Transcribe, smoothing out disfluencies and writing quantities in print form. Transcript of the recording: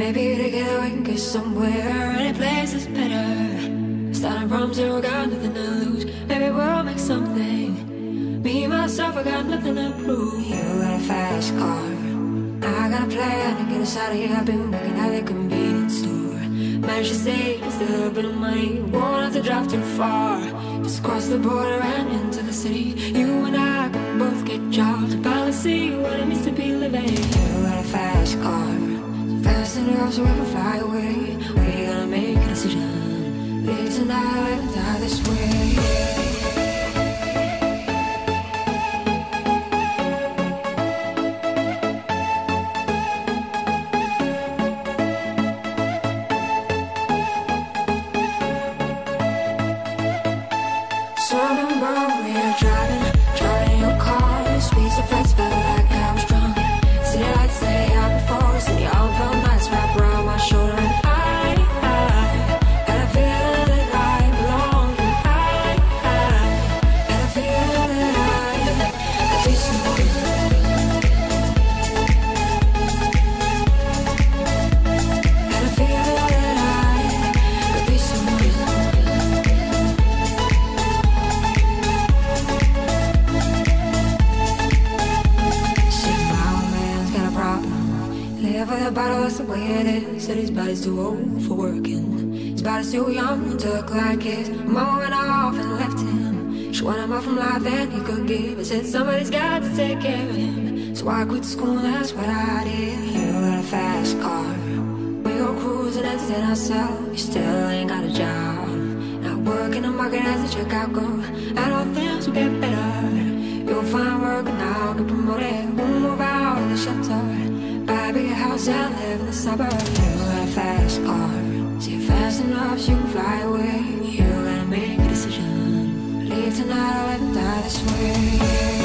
Maybe together we can get somewhere. Any place is better. Starting from zero, got nothing to lose. Maybe we'll make something. Me, myself, I got nothing to prove. You got a fast car, I got a plan to get us out of here. I've been working at the convenience store. Managed to save just a little bit of money. Won't have to drive too far. Just cross the border and into the city. You and I can both get jobs and finally see what it means to be living. You got a fast car, fast enough so we can fly away. We gotta make a decision. Live tonight and die this way. So I remember we were driving in your car. Speed so fast, felt like I was drunk. City lights lay out before, city all felt nice wrapped around my shoulder. And I had a feeling that I belonged. And I had a feeling that I could be someone. Had a feeling that I could be someone. Live with a bottle, that's the way it is. Said his body's too old for working. His body's too young to look like his. Mama went off and left him. She wanted more from life than he could give. I said somebody's got to take care of him. So I quit school, that's what I did. You got a fast car, we go cruising, entertain ourselves. You still ain't got a job, not working the market as a checkout girl. And all things will get better. You'll find work and I'll get promoted. We'll move out of the shelter, buy a bigger house and live in the suburbs. You got a fast car, see fast enough so you can fly away. You gotta make a decision. Leave tonight or live and die this way.